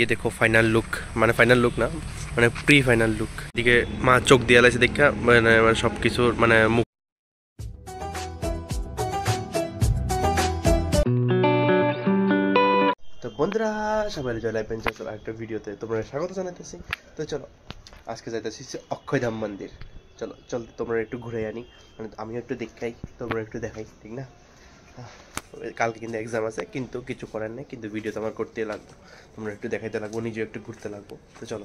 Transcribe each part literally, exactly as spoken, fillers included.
ये देखो final look মানে ফাইনাল লুক না মানে প্রি ফাইনাল লুক এদিকে মা চোখ দিয়ে আলাইছে দেখা মানে সব কিছু মানে মুখ তো বন্ধুরা সবাই জয় লাইভ পেনচার একটা ভিডিওতে তোমরা স্বাগত জানাতেছি। তো চলো আজকে যাইতেছি অক্ষয়ধাম মন্দির। চলো চল তোমরা একটু ঘুরে আনি, মানে আমিও একটু দেখাই তোমরা একটু দেখাই, ঠিক না? কালকে কিন্তু এক্সাম আছে, কিন্তু কিছু করার নেই, কিন্তু ভিডিও তো আমার করতে লাগবে, তোমরা একটু দেখাইতে লাগবো, নিজেও একটু ঘুরতে লাগবো। তো চলো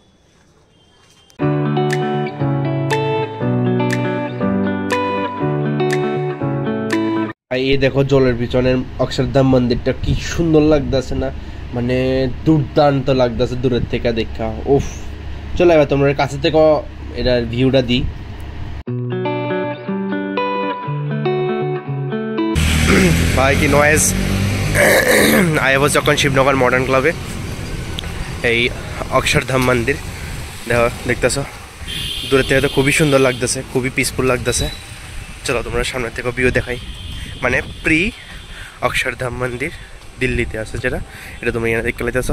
এই দেখো জলের পিছনের অক্ষরধাম মন্দিরটা কি সুন্দর লাগতেছে না, মানে দুর্দান্ত লাগতেছে দূরের থেকে দেখা। উফ চলো এবার তোমরা কাছে থেকে এটার ভিউটা দিই। ভাই কি নয়েজ! আই হচ্ছে যখন শিবনগর মডার্ন ক্লাবে এই অক্ষরধাম মন্দির দেখো দেখতেছ দূরের থেকে তো খুবই সুন্দর লাগতেছে, খুবই পিসফুল লাগতেছে। চলো তোমরা সামনের থেকে ভিউ দেখাই, মানে প্রি অক্ষরধাম মন্দির দিল্লিতে আছে যেটা, এটা তোমরা এখানে দেখতে লাইতেছ।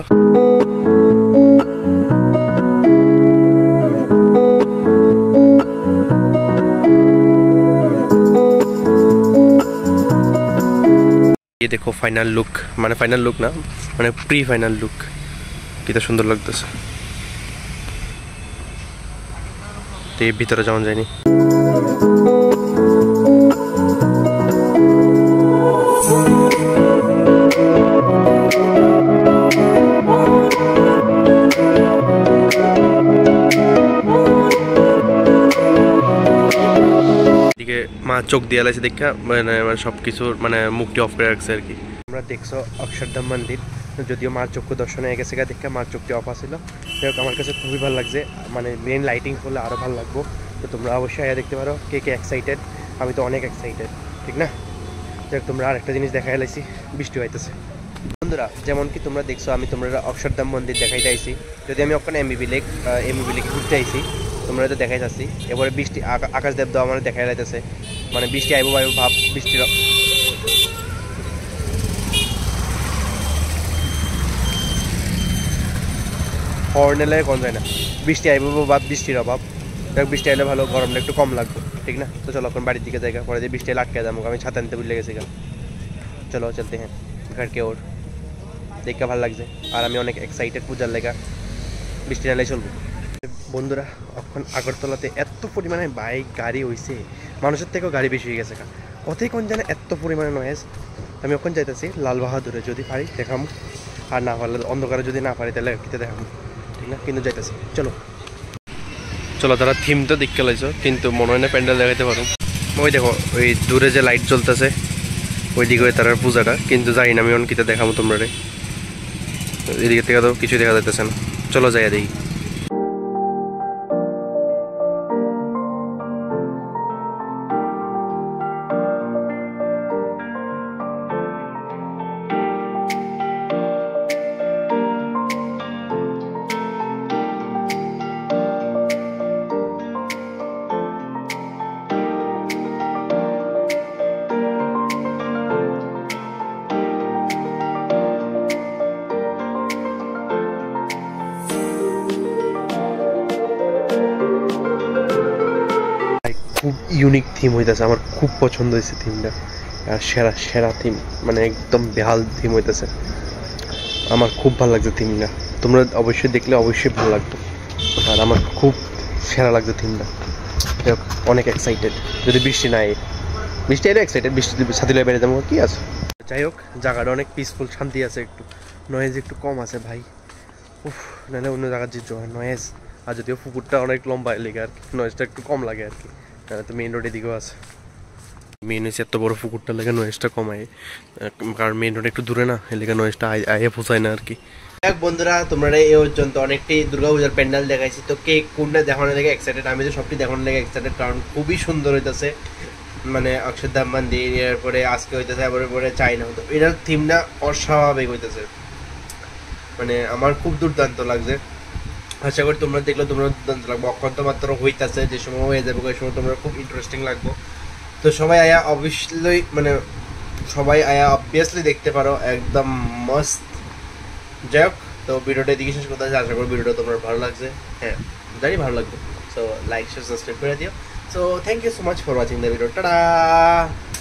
ये देखो फाइनल लुक মানে ফাইনাল লুক না মানে প্রি ফাইনাল লুক, কিটা সুন্দর লাগতেছে। তো এর ভিতরে যাওয়া যায়নি। এদিকে মা চোখ দিয়ে আলাইছে দেখা মানে সব কিছু মানে মুখটি অফ করে রাখছে আর কি। আমরা দেখছো অক্ষরধাম মন্দির, যদিও মার চক্ষু দর্শনে হয়ে গেছে দেখা মার চোখটি অফ আসছিল, যাই হোক আমার কাছে খুবই ভালো লাগছে, মানে মেন লাইটিং হলে আরও ভালো লাগবো। তো তোমরা অবশ্যই আয়া দেখতে পারো কে কে এক্সাইটেড, আমি তো অনেক এক্সাইটেড, ঠিক না? যাই হোক তোমরা আরেকটা জিনিস দেখাই লাইছি, বৃষ্টি হইতেছে বন্ধুরা। যেমন কি তোমরা দেখছো আমি তোমরা অক্ষরধাম মন্দির দেখাইতে আইছি, যদি আমি ওখানে এমবিবি লেক এমবিবি লেক ঘুরতে আইছি, তোমরা তো দেখাই যাচ্ছি। এবারে বৃষ্টি আকাশ দেব দাও আমার দেখাই লাইতেছে, মানে বৃষ্টি আইব আইব ভাব, বৃষ্টির হর্নেলে কোন যায় না, বৃষ্টি আইব ভাব, বৃষ্টির অভাব। দেখ বৃষ্টি আইলে ভালো, গরমটা একটু কম লাগবে, ঠিক না? তো চলো এখন বাড়ির দিকে জায়গা পরে যে বৃষ্টি আটকে যাবো, আমি ছাতা নিতে ভুলে গেছি গা। চলো চলতে হ্যাঁ ঘর কে ওর দেখতে ভালো লাগছে, আর আমি অনেক এক্সাইটেড পূজার লেগা, বৃষ্টি নালে চলবো। বন্ধুরা এখন আগরতলাতে এত পরিমাণে বাইক গাড়ি হয়েছে, মানুষের থেকেও গাড়ি বেশি হয়ে গেছে, কতই কোন জানে এত পরিমাণে নয়েজ। আমি ওখানে যাইতেছি লাল বাহাদুরে, যদি পারি দেখামো, আর না পারলে অন্ধকারে যদি না পারি তাহলে কিতে দেখামো, ঠিক না? কিন্তু যাইতেছি চলো চলো তারা থিম তো দেখতে লাইছো, কিন্তু মনে হয় না প্যান্ডেল দেখাইতে পারো। ওই দেখো ওই দূরে যে লাইট জ্বলতেছে ওই দিকে তার পূজাটা, কিন্তু জানি না আমি অন কিতে দেখাবো তোমরা রে, এদিকে থেকে তো কিছু দেখা যাইতেছে না। চলো যাইয়া দেখি। খুব ইউনিক থিম হইতেছে, আমার খুব পছন্দ হয়েছে থিমটা, আর সেরা সেরা থিম, মানে একদম বেহাল থিম হইতেছে, আমার খুব ভালো লাগছে থিমটা। তোমরা অবশ্যই দেখলে অবশ্যই ভালো লাগবে, আর আমার খুব সেরা লাগছে থিমটা। অনেক এক্সাইটেড, যদি বৃষ্টি নাই, বৃষ্টি এলে এক্সাইটেড, বৃষ্টি সাথে বেড়ে যাবো কি আছে। যাই হোক জায়গাটা অনেক পিসফুল, শান্তি আছে, একটু নয়েজ একটু কম আছে ভাই। উফ নাহলে অন্য জায়গার যে নয়েজ, আর যদিও পুকুরটা অনেক লম্বা লেগে আর কি, নয়েজটা একটু কম লাগে আর কি, তো মেইন রোডের দিকেও আছে। মেইন হচ্ছে এত বড় পুকুরটা লেগে নয়েজটা কমায়, কারণ মেইন রোড একটু দূরে না, এ লেগে নয়েজটা আয়ে পোষায় না আর কি। এক বন্ধুরা তোমরা এই পর্যন্ত অনেকটি দুর্গাপূজার প্যান্ডেল দেখাইছি, তো কে কোনটা দেখানোর লেগে এক্সাইটেড? আমি তো সবটি দেখানোর লেগে এক্সাইটেড, কারণ খুবই সুন্দর হইতেছে, মানে অক্ষরধাম মন্দির, এরপরে আজকে হইতেছে, এরপরে পরে চাইনা হতো, এটার থিমটা অস্বাভাবিক হইতেছে, মানে আমার খুব দুর্দান্ত লাগছে। আশা করি তোমরা দেখলে তোমরা দুর্দান্ত লাগবে। অক্ষন্ত মাত্র হইতেছে, যে সময় হয়ে যাবে ওই সময় তোমরা খুব ইন্টারেস্টিং লাগবে। তো সবাই আয়া অবশ্যই মানে সবাই আয়া অবভিয়াসলি দেখতে পারো, একদম মস্ত। যাই হোক তো ভিডিওটা এদিকে শেষ করতে আছে, আশা করি ভিডিওটা তোমার ভালো লাগছে, হ্যাঁ জানি ভালো লাগবে। সো লাইক শেয়ার সাবস্ক্রাইব করে দিও। So thank you so much for watching the video, tata.